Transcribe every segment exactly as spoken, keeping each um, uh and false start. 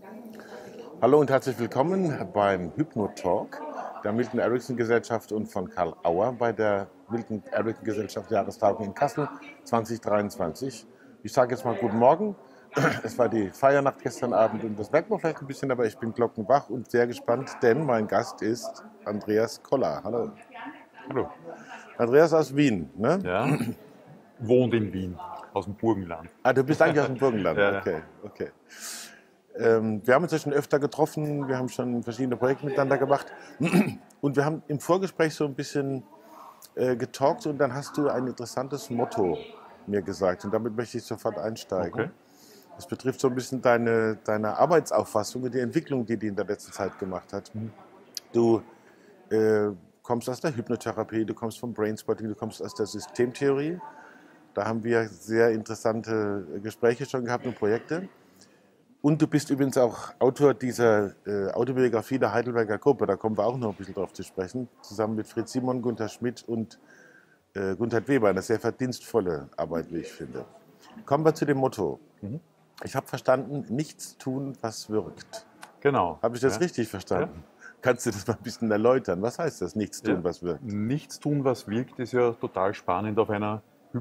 Hallo und herzlich willkommen beim Hypno-Talk der Milton Erickson Gesellschaft und von Karl Auer bei der Milton Erickson Gesellschaft Jahrestagung in Kassel zwanzig dreiundzwanzig. Ich sage jetzt mal guten Morgen. Es war die Feiernacht gestern Abend und das merkt man vielleicht ein bisschen, aber ich bin glockenwach und sehr gespannt, denn mein Gast ist Andreas Koller. Hallo. Hallo. Andreas aus Wien, ne? Ja, wohnt in Wien, aus dem Burgenland. Ah, du bist eigentlich aus dem Burgenland. Ja. Okay, okay. Ähm, wir haben uns ja schon öfter getroffen, wir haben schon verschiedene Projekte miteinander gemacht und wir haben im Vorgespräch so ein bisschen äh, getalkt und dann hast du ein interessantes Motto mir gesagt und damit möchte ich sofort einsteigen. Okay. Das betrifft so ein bisschen deine, deine Arbeitsauffassung und die Entwicklung, die die in der letzten Zeit gemacht hat. Du äh, kommst aus der Hypnotherapie, du kommst vom Brainspotting, du kommst aus der Systemtheorie. Da haben wir sehr interessante Gespräche schon gehabt und Projekte. Und du bist übrigens auch Autor dieser äh, Autobiografie der Heidelberger Gruppe, da kommen wir auch noch ein bisschen drauf zu sprechen, zusammen mit Fritz Simon, Gunther Schmidt und äh, Gunther Weber, eine sehr verdienstvolle Arbeit, wie ich finde. Kommen wir zu dem Motto. Mhm. Ich habe verstanden, nichts tun, was wirkt. Genau. Habe ich das ja. richtig verstanden? Ja. Kannst du das mal ein bisschen erläutern? Was heißt das, nichts tun, ja. was wirkt? Nichts tun, was wirkt, ist ja total spannend auf einer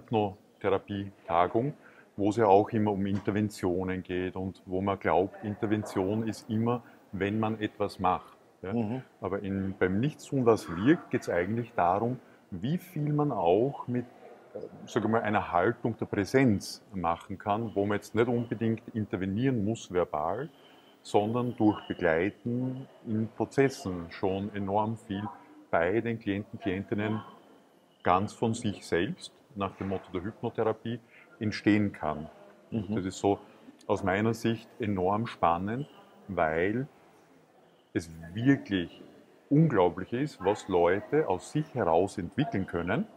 Hypnotherapie-Tagung, wo es ja auch immer um Interventionen geht und wo man glaubt, Intervention ist immer, wenn man etwas macht. Ja? Mhm. Aber in, beim Nichtstun, was wirkt, geht es eigentlich darum, wie viel man auch mit sagen wir mal, einer Haltung der Präsenz machen kann, wo man jetzt nicht unbedingt intervenieren muss verbal, sondern durch Begleiten in Prozessen schon enorm viel bei den Klienten, Klientinnen ganz von sich selbst, nach dem Motto der Hypnotherapie, entstehen kann. Mhm. Das ist so aus meiner Sicht enorm spannend, weil es wirklich unglaublich ist, was Leute aus sich heraus entwickeln können.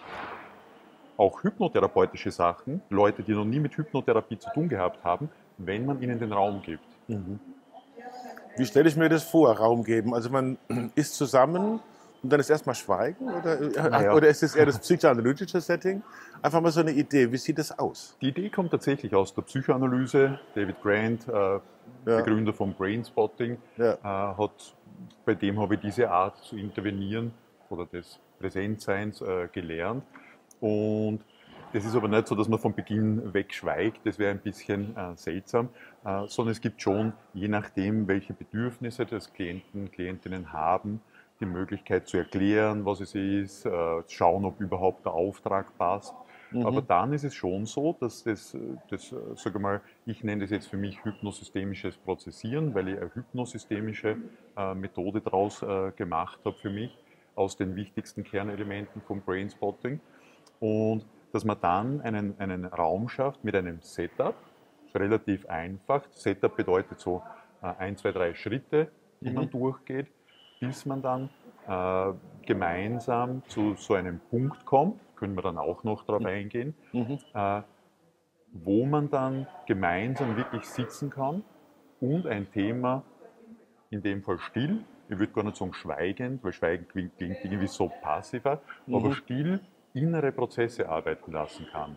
Auch hypnotherapeutische Sachen, Leute, die noch nie mit Hypnotherapie zu tun gehabt haben, wenn man ihnen den Raum gibt. Mhm. Wie stelle ich mir das vor, Raum geben? Also man ist zusammen und dann ist erstmal Schweigen? Oder, naja. Oder ist es eher das psychoanalytische Setting? Einfach mal so eine Idee, wie sieht das aus? Die Idee kommt tatsächlich aus der Psychoanalyse. David Grant, äh, ja. Begründer von Brainspotting, ja. äh, hat, bei dem habe ich diese Art zu intervenieren oder des Präsentseins äh, gelernt. Und das ist aber nicht so, dass man von Beginn weg schweigt, das wäre ein bisschen äh, seltsam, äh, sondern es gibt schon, je nachdem, welche Bedürfnisse das Klienten, Klientinnen haben, die Möglichkeit zu erklären, was es ist, äh, schauen, ob überhaupt der Auftrag passt. Mhm. Aber dann ist es schon so, dass das, das sage mal, ich nenne das jetzt für mich hypnosystemisches Prozessieren, weil ich eine hypnosystemische äh, Methode daraus äh, gemacht habe für mich, aus den wichtigsten Kernelementen vom Brainspotting. Und dass man dann einen, einen Raum schafft mit einem Setup, relativ einfach. Setup bedeutet so äh, ein, zwei, drei Schritte, die mhm. man durchgeht, bis man dann äh, gemeinsam zu so einem Punkt kommt, können wir dann auch noch darauf mhm. eingehen, mhm. äh, wo man dann gemeinsam wirklich sitzen kann und ein Thema, in dem Fall still, ich würde gar nicht sagen schweigend, weil schweigend klingt, klingt irgendwie so passiver, mhm. aber still innere Prozesse arbeiten lassen kann.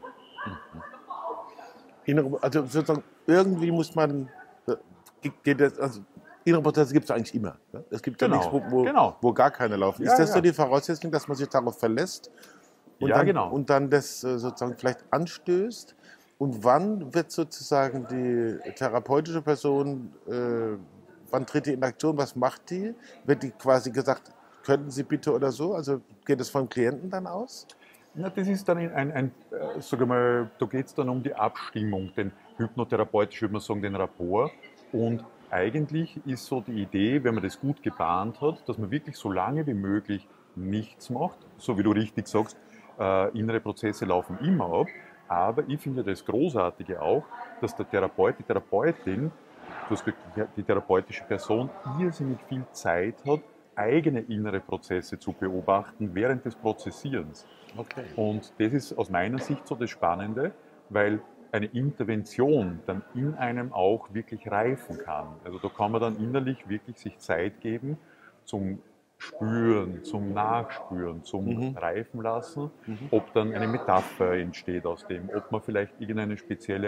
Innere, also sozusagen irgendwie muss man, geht das, also innere Prozesse gibt es eigentlich immer. Ne? Es gibt genau. ja nichts, wo, wo, genau. wo gar keine laufen. Ja, ist das ja. so die Voraussetzung, dass man sich darauf verlässt und, ja, dann, genau. und dann das sozusagen vielleicht anstößt? Und wann wird sozusagen die therapeutische Person, äh, wann tritt die in Aktion, was macht die? Wird die quasi gesagt, könnten Sie bitte oder so? Also geht es vom Klienten dann aus? Na, das ist dann ein, ein, ein äh, sag mal, da geht es dann um die Abstimmung, den hypnotherapeutisch würde man sagen, den Rapport. Und eigentlich ist so die Idee, wenn man das gut geplant hat, dass man wirklich so lange wie möglich nichts macht, so wie du richtig sagst, äh, innere Prozesse laufen immer ab. Aber ich finde das Großartige auch, dass der Therapeut, die Therapeutin, dass die therapeutische Person irrsinnig viel Zeit hat, eigene innere Prozesse zu beobachten während des Prozessierens. Okay. Und das ist aus meiner Sicht so das Spannende, weil eine Intervention dann in einem auch wirklich reifen kann. Also da kann man dann innerlich wirklich sich Zeit geben zum Spüren, zum Nachspüren, zum mhm. Reifen lassen, mhm. ob dann eine Metapher entsteht aus dem, ob man vielleicht irgendeine spezielle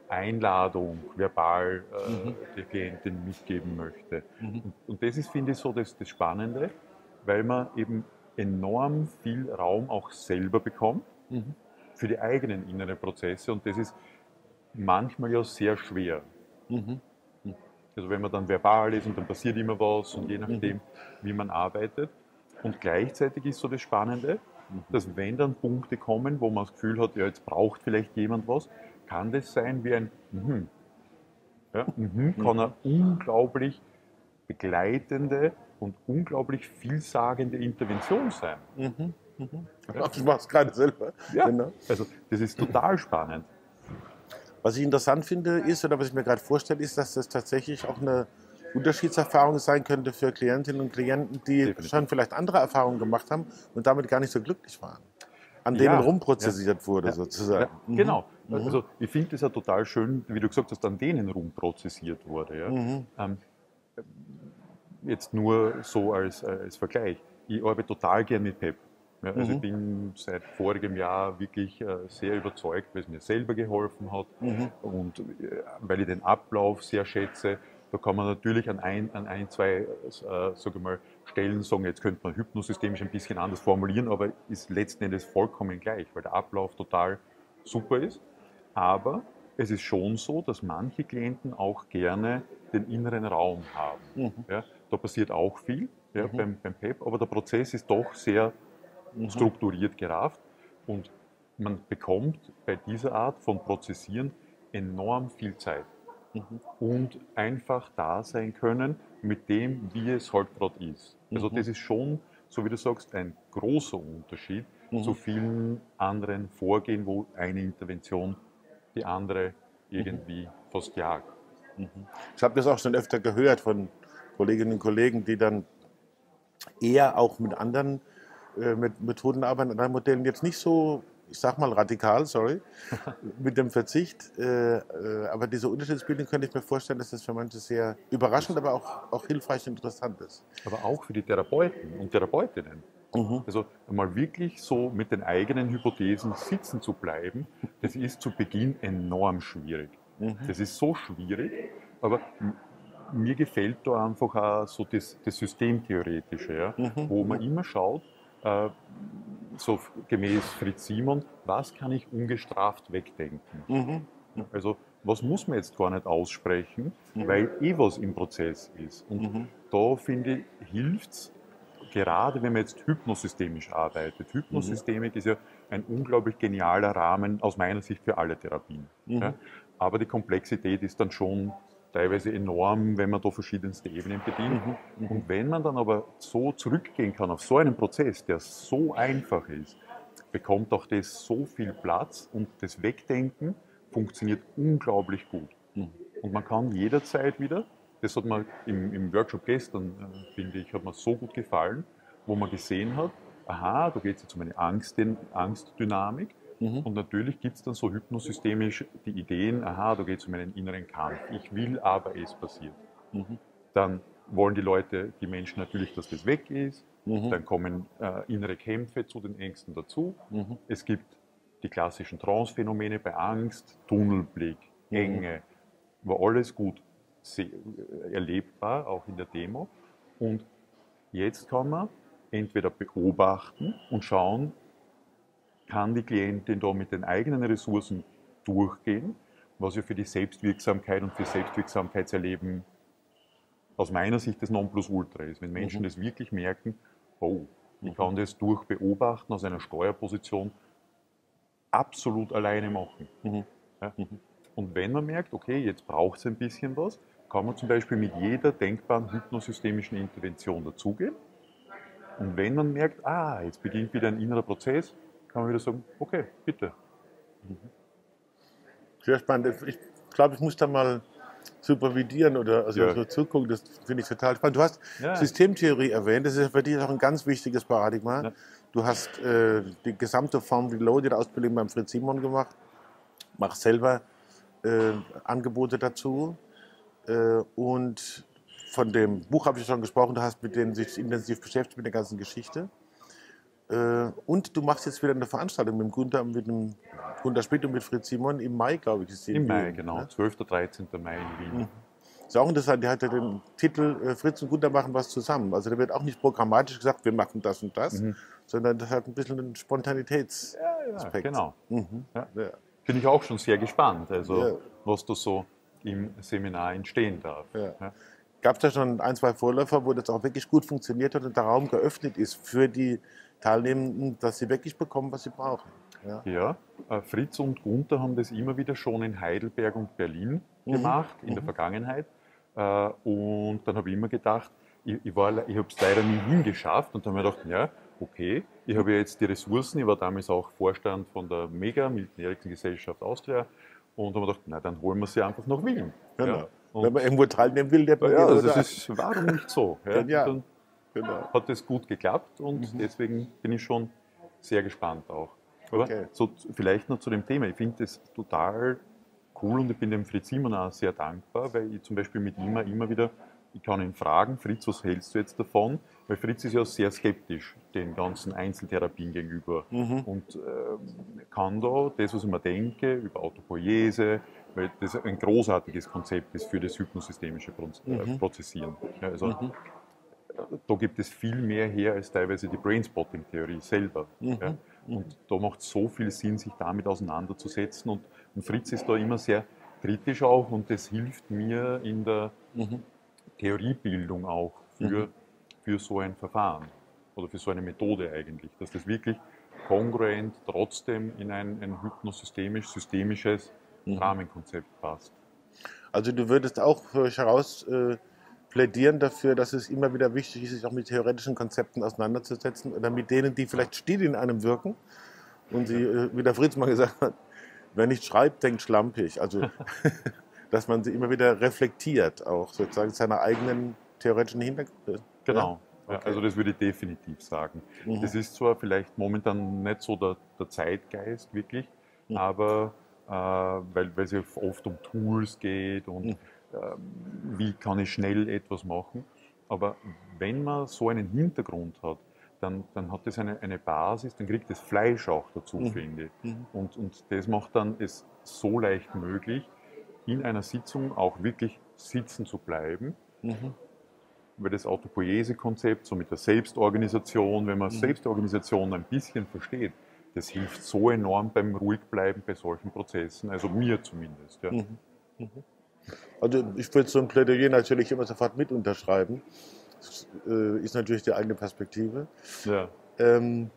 Einladung verbal äh, Mhm. der Klientin mitgeben möchte. Mhm. Und, und das ist, finde ich, so das, das Spannende, weil man eben enorm viel Raum auch selber bekommt Mhm. für die eigenen inneren Prozesse und das ist manchmal ja sehr schwer. Mhm. Also wenn man dann verbal ist und dann passiert immer was und je nachdem, Mhm. wie man arbeitet. Und gleichzeitig ist so das Spannende, dass wenn dann Punkte kommen, wo man das Gefühl hat, ja, jetzt braucht vielleicht jemand was, kann das sein wie ein Mhm. Ja, mhm kann eine unglaublich begleitende und unglaublich vielsagende Intervention sein. Mhm. Mhm. Ja, Du machst gerade selber. ja. Genau. Also das ist total spannend. Was ich interessant finde, ist, oder was ich mir gerade vorstelle, ist, dass das tatsächlich auch eine Unterschiedserfahrung sein könnte für Klientinnen und Klienten, die Definitiv. schon vielleicht andere Erfahrungen gemacht haben und damit gar nicht so glücklich waren. An denen Ja, rumprozessiert ja, wurde, ja, sozusagen. ja, Mhm. genau. Mhm. Also ich finde das ja total schön, wie du gesagt hast, an denen rumprozessiert wurde. Ja. Mhm. Ähm, jetzt nur so als, als Vergleich. Ich arbeite total gern mit P E P. Ja, also ich Mhm. bin seit vorigem Jahr wirklich äh, sehr überzeugt, weil es mir selber geholfen hat Mhm. und äh, weil ich den Ablauf sehr schätze. Da kann man natürlich an ein, an ein zwei äh, sage mal, Stellen sagen, jetzt könnte man hypnosystemisch ein bisschen anders formulieren, aber ist letzten Endes vollkommen gleich, weil der Ablauf total super ist. Aber es ist schon so, dass manche Klienten auch gerne den inneren Raum haben. Mhm. Ja, da passiert auch viel ja, Mhm. beim, beim P E P, aber der Prozess ist doch sehr Mhm. strukturiert gerafft und man bekommt bei dieser Art von Prozessieren enorm viel Zeit Mhm. und einfach da sein können mit dem, wie es halt gerade ist. Also Mhm. das ist schon, so wie du sagst, ein großer Unterschied Mhm. zu vielen anderen Vorgehen, wo eine Intervention die andere irgendwie fast jagt. Ich habe das auch schon öfter gehört von Kolleginnen und Kollegen, die dann eher auch mit anderen äh, mit Methoden arbeiten, anderen Modellen jetzt nicht so, ich sag mal radikal, sorry, mit dem Verzicht. Äh, äh, aber diese Unterschiedsbildung könnte ich mir vorstellen, dass das für manche sehr überraschend, aber auch, auch hilfreich und interessant ist. Aber auch für die Therapeuten und Therapeutinnen. Mhm. Also mal wirklich so mit den eigenen Hypothesen sitzen zu bleiben, das ist zu Beginn enorm schwierig. Mhm. Das ist so schwierig, aber mir gefällt da einfach auch so das, das Systemtheoretische, ja, Mhm. wo man immer schaut, äh, so gemäß Fritz Simon, was kann ich ungestraft wegdenken? Mhm. Also was muss man jetzt gar nicht aussprechen, weil eh was im Prozess ist. Und Mhm. da finde ich, hilft es, gerade wenn man jetzt hypnosystemisch arbeitet. Hypnosystemik ist ja ein unglaublich genialer Rahmen aus meiner Sicht für alle Therapien. Mhm. Ja? Aber die Komplexität ist dann schon teilweise enorm, wenn man da verschiedenste Ebenen bedient. Mhm. Und wenn man dann aber so zurückgehen kann auf so einen Prozess, der so einfach ist, bekommt auch das so viel Platz und das Wegdenken funktioniert unglaublich gut. Und man kann jederzeit wieder, das hat mir im, im Workshop gestern, äh, finde ich, hat mir so gut gefallen, wo man gesehen hat, aha, da geht es jetzt um eine Angst, Angstdynamik. Mhm. Und natürlich gibt es dann so hypnosystemisch die Ideen, aha, da geht es um einen inneren Kampf. Ich will aber, es passiert. Mhm. Dann wollen die Leute, die Menschen natürlich, dass das weg ist. Mhm. Dann kommen äh, innere Kämpfe zu den Ängsten dazu. Mhm. Es gibt die klassischen Trance-Phänomene bei Angst, Tunnelblick, Enge, war alles gut erlebbar, auch in der Demo. Und jetzt kann man entweder beobachten und schauen, kann die Klientin da mit den eigenen Ressourcen durchgehen, was ja für die Selbstwirksamkeit und für Selbstwirksamkeitserleben aus meiner Sicht das Nonplusultra ist. Wenn Menschen mhm. das wirklich merken, oh, ich mhm. kann das durch Beobachten aus einer Steuerposition absolut alleine machen. Mhm. Ja? Mhm. Und wenn man merkt, okay, jetzt braucht es ein bisschen was, kann man zum Beispiel mit jeder denkbaren hypnosystemischen Intervention dazugehen. Und wenn man merkt, ah, jetzt beginnt wieder ein innerer Prozess, kann man wieder sagen, okay, bitte. Sehr spannend. Ich glaube, ich muss da mal supervidieren oder also Ja. so zugucken, das finde ich total spannend. Du hast Ja. Systemtheorie erwähnt, das ist für dich auch ein ganz wichtiges Paradigma. Ja. Du hast äh, die gesamte Form Reloaded-Ausbildung beim Fritz Simon gemacht, machst selber äh, Angebote dazu äh, und von dem Buch habe ich schon gesprochen, du hast mit denen sich intensiv beschäftigt mit der ganzen Geschichte. Äh, und du machst jetzt wieder eine Veranstaltung mit dem Gunther, mit dem Gunther Schmidt und mit Fritz Simon im Mai, glaube ich. Ist die Im Mai, Wien, genau. Ne? zwölfter dreizehnter Mai in Wien. Mhm. Ist auch interessant, der hat ja den Titel äh, Fritz und Gunther machen was zusammen. Also da wird auch nicht programmatisch gesagt, wir machen das und das, Mhm. sondern das hat ein bisschen einen Spontanitätsaspekt. Ja, ja, genau. Mhm. Ja. Ja. Bin ich auch schon sehr gespannt, also Ja. was da so im Seminar entstehen darf. Ja. Ja. Gab es da schon ein, zwei Vorläufer, wo das auch wirklich gut funktioniert hat und der Raum geöffnet ist für die Teilnehmenden, dass sie wirklich bekommen, was sie brauchen? Ja, Ja, äh, Fritz und Gunther haben das immer wieder schon in Heidelberg und Berlin Mhm. gemacht, in Mhm. der Vergangenheit. Äh, Und dann habe ich immer gedacht, ich, ich, war le- ich habe es leider nie hingeschafft und dann habe ich gedacht, ja, okay, ich habe ja jetzt die Ressourcen, ich war damals auch Vorstand von der MEGA, Milton Erickson Gesellschaft Austria, und habe mir gedacht, na, dann holen wir sie einfach nach Wien. genau. Ja, Wenn und, man irgendwo teilnehmen will, lernt man ja, irgendwo also das da. ist, warum nicht so? Ja? Genial. Und dann Genau. hat es gut geklappt und Mhm. deswegen bin ich schon sehr gespannt auch. Aber Okay. so, vielleicht noch zu dem Thema. Ich finde das total cool und ich bin dem Fritz Simon auch sehr dankbar, weil ich zum Beispiel mit ihm auch immer wieder, ich kann ihn fragen, Fritz, was hältst du jetzt davon? Weil Fritz ist ja sehr skeptisch den ganzen Einzeltherapien gegenüber Mhm. und äh, kann da das, was ich mir denke, über Autopoiese, weil das ein großartiges Konzept ist für das hypnosystemische Proz- äh, Mhm. Prozessieren. Ja, also Mhm. da gibt es viel mehr her als teilweise die Brainspotting-Theorie selber. Mhm. Ja. Und da macht es so viel Sinn, sich damit auseinanderzusetzen. Und, und Fritz ist da immer sehr kritisch auch und das hilft mir in der Mhm. Theoriebildung auch für, Mhm. für so ein Verfahren oder für so eine Methode eigentlich, dass das wirklich kongruent trotzdem in ein, ein hypnosystemisch-systemisches Mhm. Rahmenkonzept passt. Also du würdest auch für euch heraus äh, plädieren dafür, dass es immer wieder wichtig ist, sich auch mit theoretischen Konzepten auseinanderzusetzen oder mit denen, die vielleicht still in einem wirken. Und sie, äh, wie der Fritz mal gesagt hat, wer nicht schreibt, denkt schlampig. Also dass man sie immer wieder reflektiert, auch sozusagen seine eigenen theoretischen Hintergründe. Genau. Ja? Ja, Okay. also das würde ich definitiv sagen. Mhm. Das ist zwar vielleicht momentan nicht so der, der Zeitgeist wirklich, Mhm. aber äh, weil, weil es ja oft um Tools geht und Mhm. äh, wie kann ich schnell etwas machen. Aber wenn man so einen Hintergrund hat, dann, dann hat das eine, eine Basis, dann kriegt das Fleisch auch dazu, Mhm. finde ich. Mhm. Und, und das macht dann es so leicht möglich, in einer Sitzung auch wirklich sitzen zu bleiben. Mhm. Weil das Autopoiese-Konzept, so mit der Selbstorganisation, wenn man Mhm. Selbstorganisation ein bisschen versteht, das hilft so enorm beim Ruhigbleiben bei solchen Prozessen, also mir zumindest. Ja. Mhm. Mhm. Also ich würde so ein Plädoyer natürlich immer sofort mit unterschreiben. Das äh, ist natürlich die eigene Perspektive. Ja. Ähm,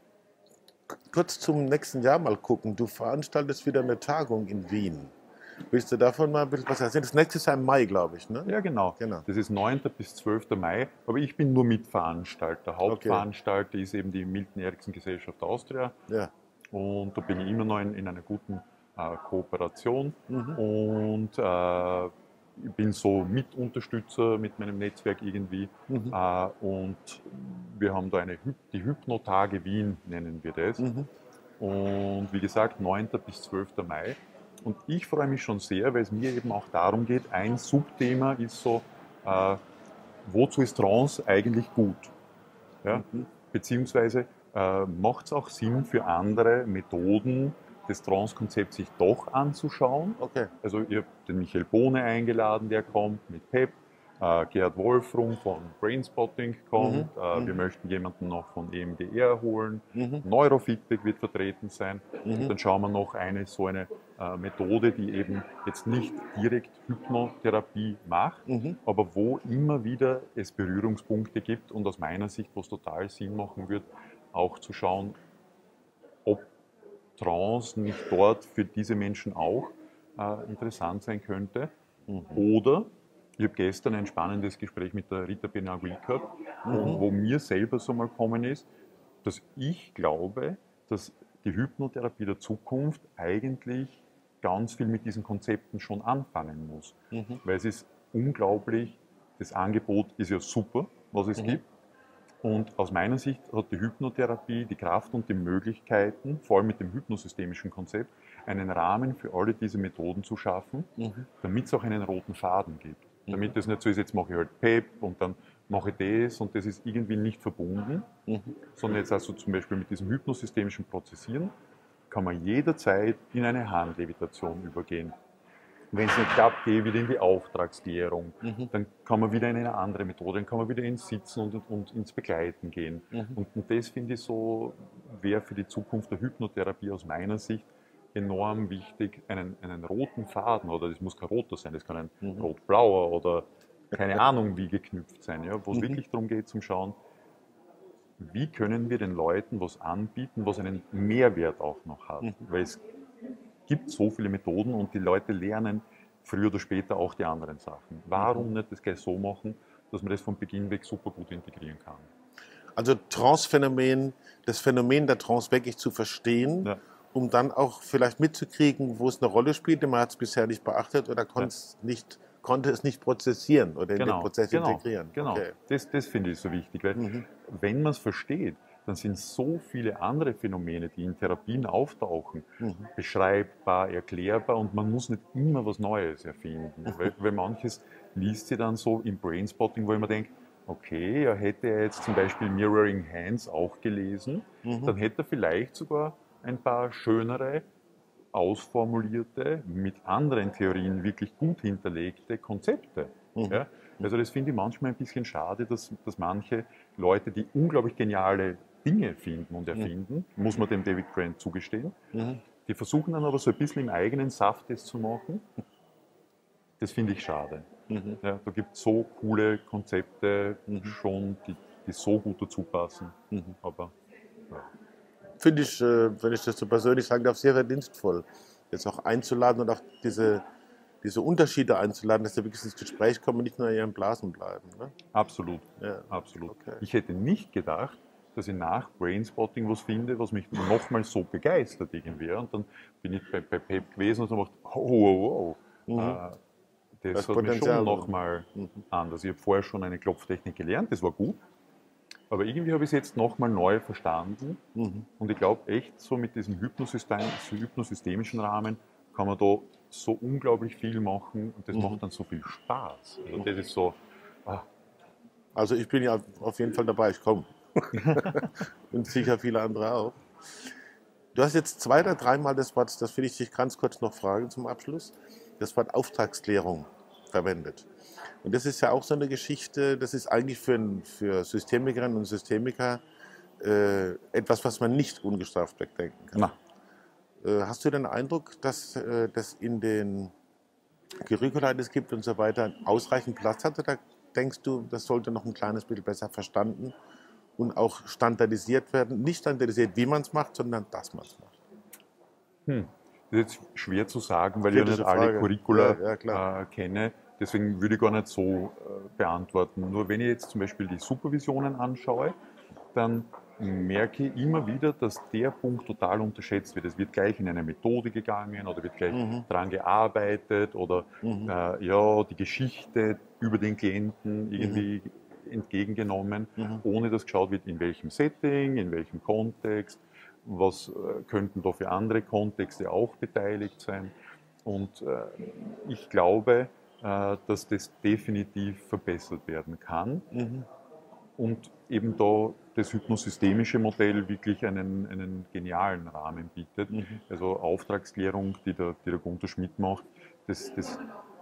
kurz zum nächsten Jahr mal gucken. Du veranstaltest wieder eine Tagung in Wien. Willst du davon mal ein bisschen was erzählen? Das nächste ist ja im Mai, glaube ich, ne? Ja, genau. Genau. Das ist neunter bis zwölfter Mai, aber ich bin nur Mitveranstalter. Hauptveranstalter ist eben die Milton Erickson Gesellschaft Austria Ja. und da bin ich immer noch in, in einer guten äh, Kooperation Mhm. und äh, ich bin so Mitunterstützer mit meinem Netzwerk irgendwie Mhm. äh, und wir haben da eine Hy die Hypnotage Wien, nennen wir das. Mhm. Und wie gesagt, neunter bis zwölfter Mai. Und ich freue mich schon sehr, weil es mir eben auch darum geht, ein Subthema ist so, äh, wozu ist Trance eigentlich gut? Ja? Mhm. Beziehungsweise äh, macht es auch Sinn für andere Methoden, das Trance-Konzept sich doch anzuschauen? Okay. Also ihr habt den Michael Bohne eingeladen, der kommt mit P E P. Äh, Gerhard Wolfrum von Brainspotting kommt. Mhm. Äh, Mhm. Wir möchten jemanden noch von E M D R holen. Mhm. Neurofeedback wird vertreten sein. Mhm. Und dann schauen wir noch eine so eine äh, Methode, die eben jetzt nicht direkt Hypnotherapie macht, Mhm. aber wo immer wieder es Berührungspunkte gibt und aus meiner Sicht, was total Sinn machen wird, auch zu schauen, ob Trance nicht dort für diese Menschen auch äh, interessant sein könnte. Mhm. Oder ich habe gestern ein spannendes Gespräch mit der Rita Benagui gehabt, Mhm. und wo mir selber so mal gekommen ist, dass ich glaube, dass die Hypnotherapie der Zukunft eigentlich ganz viel mit diesen Konzepten schon anfangen muss. Mhm. Weil es ist unglaublich, das Angebot ist ja super, was es Mhm. gibt. Und aus meiner Sicht hat die Hypnotherapie die Kraft und die Möglichkeiten, vor allem mit dem hypnosystemischen Konzept, einen Rahmen für alle diese Methoden zu schaffen, Mhm. damit es auch einen roten Faden gibt. Damit es nicht so ist, jetzt mache ich halt P E P und dann mache ich das und das ist irgendwie nicht verbunden, mhm. sondern jetzt also zum Beispiel mit diesem hypnosystemischen Prozessieren kann man jederzeit in eine Handlevitation übergehen. Wenn es nicht klappt, gehe ich wieder in die Auftragsklärung. Mhm. Dann kann man wieder in eine andere Methode, dann kann man wieder ins Sitzen und, und ins Begleiten gehen. Mhm. Und, und das finde ich so, wäre für die Zukunft der Hypnotherapie aus meiner Sicht enorm wichtig, einen, einen roten Faden, oder das muss kein roter sein, das kann ein mhm. rot-blauer oder keine Ahnung wie geknüpft sein, ja, wo es mhm. wirklich darum geht, zum Schauen, wie können wir den Leuten was anbieten, was einen Mehrwert auch noch hat. Mhm. Weil es gibt so viele Methoden und die Leute lernen früher oder später auch die anderen Sachen. Warum mhm. nicht das gleich so machen, dass man das von Beginn weg super gut integrieren kann? Also Trance-Phänomen, das Phänomen der Trance wirklich zu verstehen, ja. um dann auch vielleicht mitzukriegen, wo es eine Rolle spielt, man hat es bisher nicht beachtet oder konnte, ja. es, nicht, konnte es nicht prozessieren oder in genau, den Prozess genau, integrieren. Genau, okay. das, das finde ich so wichtig, weil mhm. wenn man es versteht, dann sind so viele andere Phänomene, die in Therapien auftauchen, mhm. beschreibbar, erklärbar und man muss nicht immer was Neues erfinden. Mhm. Weil, weil manches liest sie dann so im Brainspotting, wo ich mir denke, okay, er hätte jetzt zum Beispiel Mirroring Hands auch gelesen, mhm. dann hätte er vielleicht sogar ein paar schönere, ausformulierte, mit anderen Theorien wirklich gut hinterlegte Konzepte. Mhm. Ja? Also das finde ich manchmal ein bisschen schade, dass, dass manche Leute, die unglaublich geniale Dinge finden und erfinden, mhm. muss man dem David Grant zugestehen, mhm. die versuchen dann aber so ein bisschen im eigenen Saft das zu machen. Das finde ich schade. Mhm. Ja, da gibt es so coole Konzepte mhm. schon, die, die so gut dazu passen. Mhm. Aber ja. Finde ich, äh, wenn ich das so persönlich sagen darf, sehr verdienstvoll, jetzt auch einzuladen und auch diese, diese Unterschiede einzuladen, dass sie wirklich ins Gespräch kommen und nicht nur in ihren Blasen bleiben. Ne? Absolut, ja. absolut. Okay. Ich hätte nicht gedacht, dass ich nach Brainspotting was finde, was mich nochmal so begeistert irgendwie. Und dann bin ich bei, bei Pep gewesen und habe gedacht, oh, wow, wow. Mhm. Äh, das, das hat mich schon nochmal mhm. anders. Ich habe vorher schon eine Klopftechnik gelernt, das war gut. Aber irgendwie habe ich es jetzt nochmal neu verstanden. Mhm. Und ich glaube echt, so mit diesem Hypnosystem, so hypnosystemischen Rahmen kann man da so unglaublich viel machen und das mhm. macht dann so viel Spaß. Also das ist so... Ah. Also ich bin ja auf jeden Fall dabei, ich komme. Und sicher viele andere auch. Du hast jetzt zwei oder dreimal das Wort, das will ich dich ganz kurz noch fragen zum Abschluss, das Wort Auftragsklärung verwendet. Und das ist ja auch so eine Geschichte, das ist eigentlich für, für Systemikerinnen und Systemiker äh, etwas, was man nicht ungestraft wegdenken kann. Äh, hast du den Eindruck, dass äh, das in den Curricula, die es gibt und so weiter, ausreichend Platz hat? Oder denkst du, das sollte noch ein kleines bisschen besser verstanden und auch standardisiert werden? Nicht standardisiert, wie man es macht, sondern dass man es macht. Hm. Das ist jetzt schwer zu sagen, weil Kritische ich ja nicht alle Curricula ja, ja, äh, kenne. Deswegen würde ich gar nicht so äh, beantworten. Nur wenn ich jetzt zum Beispiel die Supervisionen anschaue, dann merke ich immer wieder, dass der Punkt total unterschätzt wird. Es wird gleich in eine Methode gegangen oder wird gleich mhm. daran gearbeitet oder mhm. äh, ja, die Geschichte über den Klienten irgendwie mhm. entgegengenommen, mhm. ohne dass geschaut wird, in welchem Setting, in welchem Kontext, was äh, könnten da für andere Kontexte auch beteiligt sein. Und äh, ich glaube, äh, dass das definitiv verbessert werden kann. Mhm. Und eben da das hypnosystemische Modell wirklich einen, einen genialen Rahmen bietet. Mhm. Also Auftragsklärung, die der, die der Gunther Schmidt macht, das, das,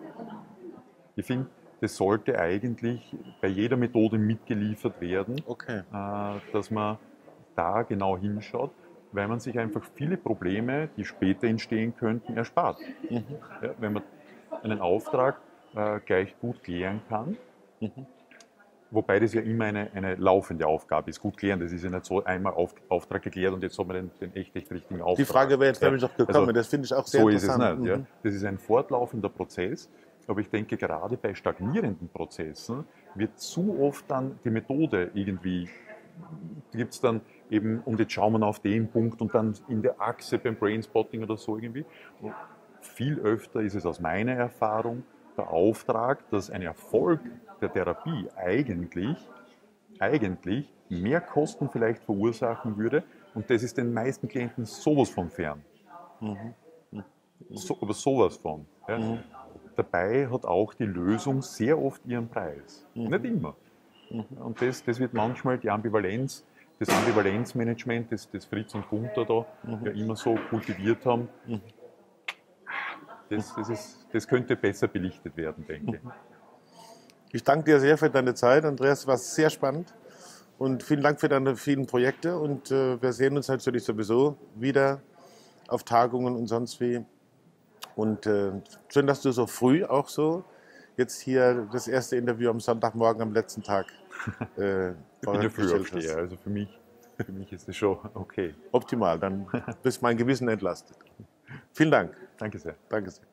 ich finde, das sollte eigentlich bei jeder Methode mitgeliefert werden, okay. äh, dass man da genau hinschaut, weil man sich einfach viele Probleme, die später entstehen könnten, erspart. Mhm. Ja, wenn man einen Auftrag äh, gleich gut klären kann, mhm. wobei das ja immer eine, eine laufende Aufgabe ist. Gut klären, das ist ja nicht so einmal auf, Auftrag geklärt und jetzt haben wir den, den echt, echt richtigen Auftrag. Die Frage wäre jetzt ja. nämlich noch gekommen, also, das finde ich auch sehr so interessant. So ist es nicht. Mhm. Ja. Das ist ein fortlaufender Prozess, aber ich denke, gerade bei stagnierenden Prozessen wird zu oft dann die Methode irgendwie, gibt es dann eben, und jetzt schauen wir auf den Punkt und dann in der Achse beim Brainspotting oder so irgendwie. Und viel öfter ist es aus meiner Erfahrung der Auftrag, dass ein Erfolg der Therapie eigentlich, eigentlich mehr Kosten vielleicht verursachen würde und das ist den meisten Klienten sowas von fern. Mhm. So, aber sowas von. Ja. Mhm. Dabei hat auch die Lösung sehr oft ihren Preis. Mhm. Nicht immer. Mhm. Und das, das wird manchmal die Ambivalenz, das Ambivalenzmanagement, das, das Fritz und Gunther da mhm. ja immer so kultiviert haben, mhm. das, das, ist, das könnte besser belichtet werden, denke ich. Ich danke dir sehr für deine Zeit, Andreas, es war sehr spannend und vielen Dank für deine vielen Projekte und äh, wir sehen uns natürlich sowieso wieder auf Tagungen und sonst wie. Und äh, schön, dass du so früh auch so jetzt hier das erste Interview am Sonntagmorgen am letzten Tag äh, ich bin ja Frühaufsteher, also für mich, für mich ist das schon okay. Optimal, dann bist mein Gewissen entlastet. Vielen Dank. Danke sehr. Danke sehr.